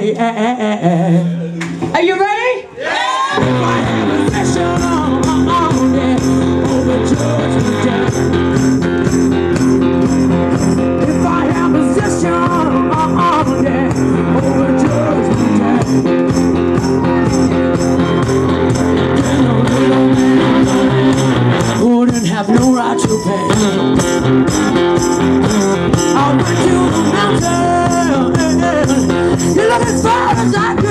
Are you ready? Yeah! If I have a session over Judgment Day. If I have a session over Judgment Day. Then a little man wouldn't have no right to pay. I went to the mountain, you look as far as I could.